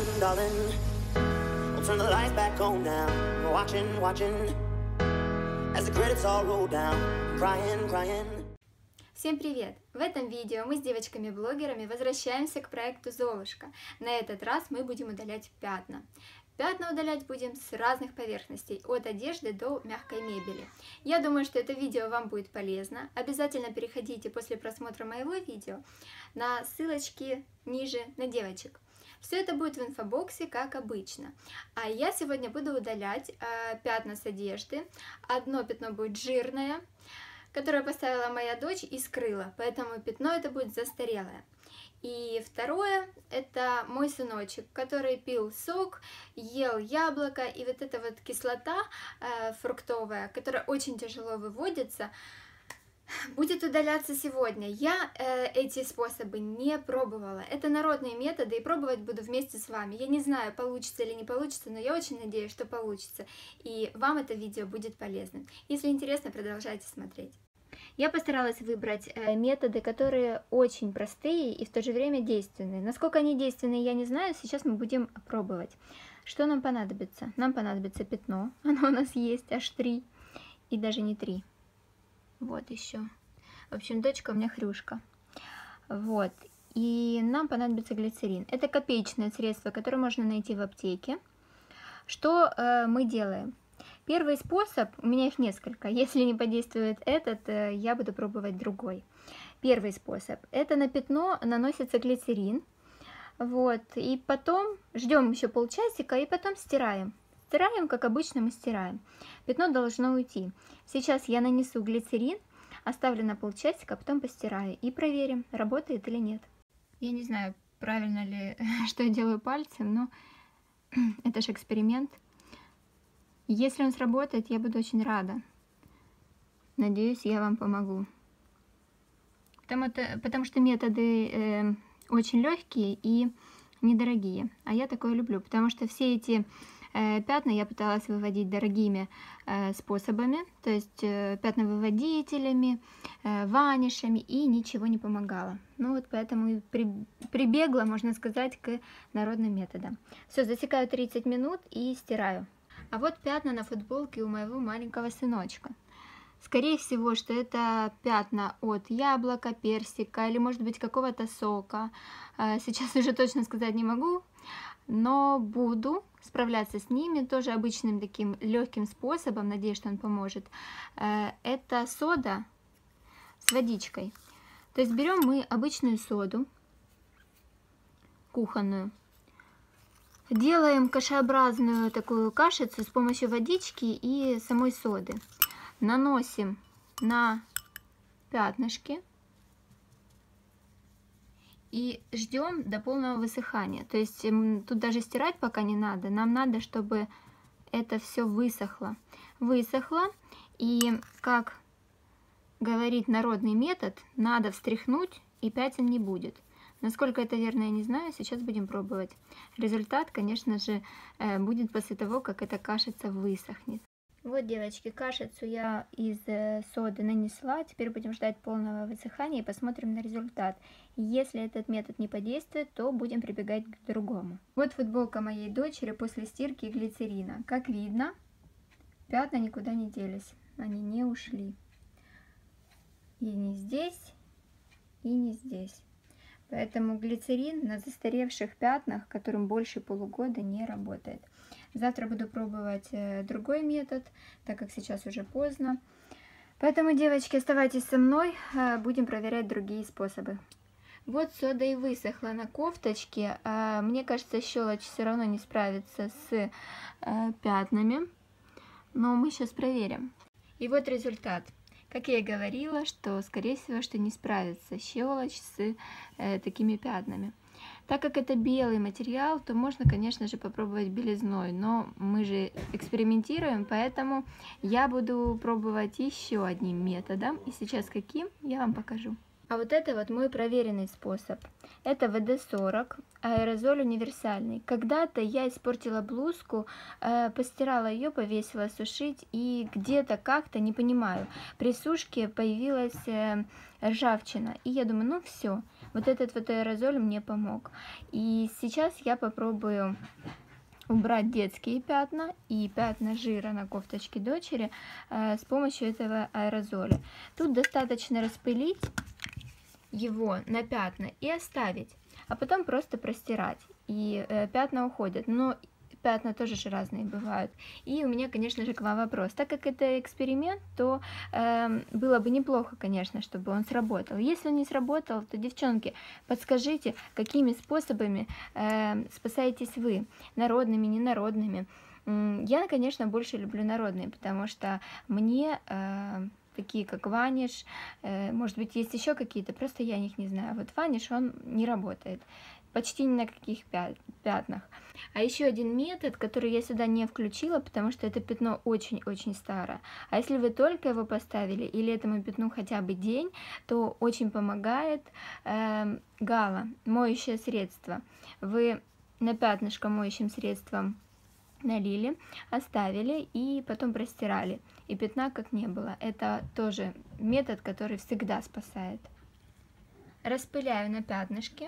darling. We'll turn the lights back on now. We're watching as the credits all roll down. Crying. Всем привет! В этом видео мы с девочками-блогерами возвращаемся к проекту Золушка. На этот раз мы будем удалять пятна. Пятна удалять будем с разных поверхностей, от одежды до мягкой мебели. Я думаю, что это видео вам будет полезно. Обязательно переходите после просмотра моего видео на ссылочки ниже на девочек. Все это будет в инфобоксе, как обычно. А я сегодня буду удалять пятна с одежды. Одно пятно будет жирное, которое поставила моя дочь и скрыла, поэтому пятно это будет застарелое. И второе, это мой сыночек, который пил сок, ел яблоко, и вот эта вот кислота фруктовая, которая очень тяжело выводится, будет удаляться сегодня. Я эти способы не пробовала. Это народные методы, и пробовать буду вместе с вами. Я не знаю, получится или не получится, но я очень надеюсь, что получится. И вам это видео будет полезным. Если интересно, продолжайте смотреть. Я постаралась выбрать методы, которые очень простые и в то же время действенные. Насколько они действенные, я не знаю. Сейчас мы будем пробовать. Что нам понадобится? Нам понадобится пятно. Оно у нас есть аж 3. И даже не 3. Вот еще. В общем, дочка у меня хрюшка. Вот. И нам понадобится глицерин. Это копеечное средство, которое можно найти в аптеке. Что мы делаем? Первый способ, у меня их несколько. Если не подействует этот, я буду пробовать другой. Первый способ. Это на пятно наносится глицерин. Вот. И потом ждем еще полчасика и потом стираем. Стираем, как обычно мы стираем. Пятно должно уйти. Сейчас я нанесу глицерин, оставлю на полчасика, а потом постираю и проверим, работает или нет. Я не знаю, правильно ли, что я делаю пальцем, но это же эксперимент. Если он сработает, я буду очень рада. Надеюсь, я вам помогу. Потому что методы очень легкие и недорогие. А я такое люблю, потому что все эти пятна я пыталась выводить дорогими способами, то есть пятновыводителями, ванишами, и ничего не помогало. Ну вот поэтому и прибегла, можно сказать, к народным методам. Все, засекаю 30 минут и стираю. А вот пятна на футболке у моего маленького сыночка. Скорее всего, что это пятна от яблока, персика или, может быть, какого-то сока. Сейчас уже точно сказать не могу, но буду справляться с ними тоже обычным таким легким способом. Надеюсь, что он поможет. Это сода с водичкой. То есть берем мы обычную соду кухонную. Делаем кашеобразную такую кашицу с помощью водички и самой соды. Наносим на пятнышки и ждем до полного высыхания. То есть тут даже стирать пока не надо. Нам надо, чтобы это все высохло. Высохло, и, как говорит народный метод, надо встряхнуть, и пятен не будет. Насколько это верно, я не знаю, сейчас будем пробовать. Результат, конечно же, будет после того, как эта кашица высохнет. Вот, девочки, кашицу я из соды нанесла. Теперь будем ждать полного высыхания и посмотрим на результат. Если этот метод не подействует, то будем прибегать к другому. Вот футболка моей дочери после стирки и глицерина. Как видно, пятна никуда не делись, они не ушли. И не здесь, и не здесь. Поэтому глицерин на застаревших пятнах, которым больше полугода, не работает. Завтра буду пробовать другой метод, так как сейчас уже поздно. Поэтому, девочки, оставайтесь со мной, будем проверять другие способы. Вот сода и высохла на кофточке. Мне кажется, щелочь все равно не справится с пятнами, но мы сейчас проверим. И вот результат. Как я и говорила, что, скорее всего, что не справится щелочь с такими пятнами. Так как это белый материал, то можно, конечно же, попробовать белизной, но мы же экспериментируем, поэтому я буду пробовать еще одним методом, и сейчас каким, я вам покажу. А вот это вот мой проверенный способ. Это ВД-40, аэрозоль универсальный. Когда-то я испортила блузку, постирала ее, повесила сушить, и где-то как-то, не понимаю, при сушке появилась ржавчина. И я думаю, ну все, Вот этот вот аэрозоль мне помог. И сейчас я попробую убрать детские пятна и пятна жира на кофточке дочери с помощью этого аэрозоля. Тут достаточно распылить его на пятна и оставить, а потом просто простирать, и пятна уходят. Но пятна тоже же разные бывают. И у меня, конечно же, к вам вопрос. Так как это эксперимент, то было бы неплохо, конечно, чтобы он сработал. Если он не сработал, то, девчонки, подскажите, какими способами спасаетесь вы? Народными, ненародными? Я, конечно, больше люблю народные, потому что мне такие как ваниш, может быть, есть еще какие-то, просто я о них не знаю. Вот ваниш, он не работает почти ни на каких пятнах. А еще один метод, который я сюда не включила, потому что это пятно очень-очень старое. А если вы только его поставили, или этому пятну хотя бы день, то очень помогает Гала, моющее средство. Вы на пятнышко моющим средством налили, оставили и потом простирали. И пятна как не было. Это тоже метод, который всегда спасает. Распыляю на пятнышке.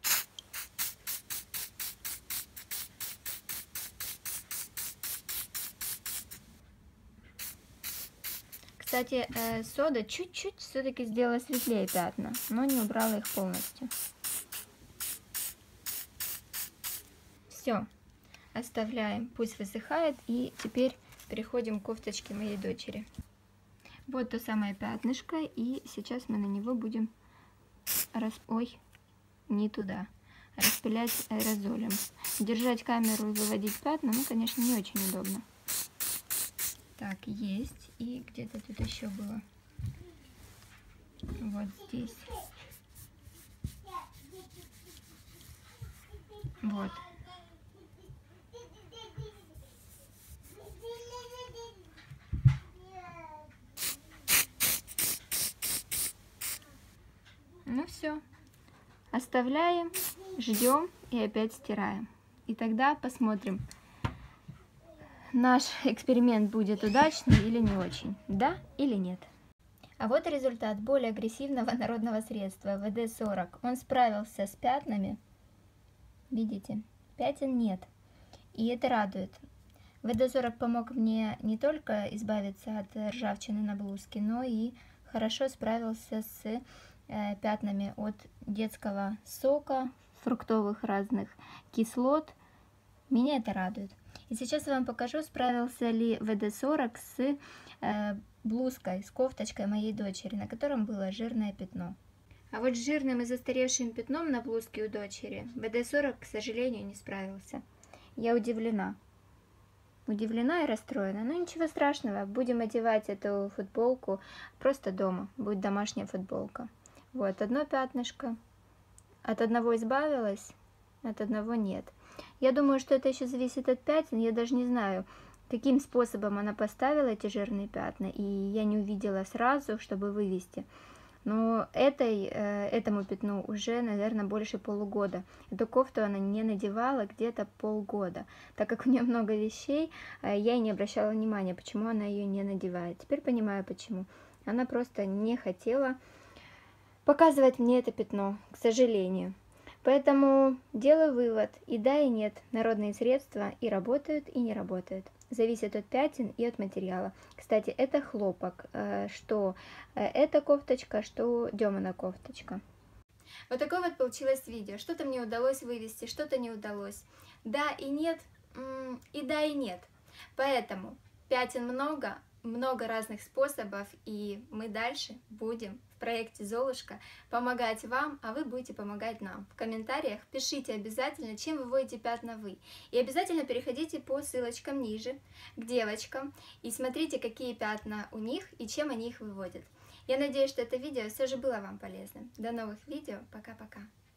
Кстати, сода чуть-чуть все-таки сделала светлее пятна, но не убрала их полностью. Все, оставляем, пусть высыхает, и теперь переходим к кофточке моей дочери. Вот то самое пятнышко, и сейчас мы на него будем распылять аэрозолем. Держать камеру и выводить пятна, ну, конечно, не очень удобно. Так, есть. И где-то тут еще было. Вот здесь. Вот. Ну все. Оставляем, ждем и опять стираем. И тогда посмотрим, наш эксперимент будет удачный или не очень, да или нет. А вот результат более агрессивного народного средства ВД-40. Он справился с пятнами. Видите, пятен нет. И это радует. ВД-40 помог мне не только избавиться от ржавчины на блузке, но и хорошо справился с пятнами от детского сока, фруктовых разных кислот. Меня это радует. И сейчас я вам покажу, справился ли ВД-40 с блузкой, с кофточкой моей дочери, на котором было жирное пятно. А вот с жирным и застаревшим пятном на блузке у дочери ВД-40, к сожалению, не справился. Я удивлена. Удивлена и расстроена. Но ничего страшного, будем одевать эту футболку просто дома. Будет домашняя футболка. Вот, одно пятнышко. От одного избавилась, от одного нет. Я думаю, что это еще зависит от пятен. Я даже не знаю, каким способом она поставила эти жирные пятна. И я не увидела сразу, чтобы вывести. Но этому пятну уже, наверное, больше полугода. Эту кофту она не надевала где-то полгода. Так как у нее много вещей, я и не обращала внимания, почему она ее не надевает. Теперь понимаю, почему. Она просто не хотела показывать мне это пятно, к сожалению. Поэтому делаю вывод, и да, и нет, народные средства и работают, и не работают. Зависит от пятен и от материала. Кстати, это хлопок, что эта кофточка, что Демина кофточка. Вот такое вот получилось видео. Что-то мне удалось вывести, что-то не удалось. Да и нет, и да и нет. Поэтому пятен много, много разных способов, и мы дальше будем в проекте Золушка помогать вам, а вы будете помогать нам. В комментариях пишите обязательно, чем выводите пятна вы. И обязательно переходите по ссылочкам ниже к девочкам и смотрите, какие пятна у них и чем они их выводят. Я надеюсь, что это видео все же было вам полезным. До новых видео. Пока-пока.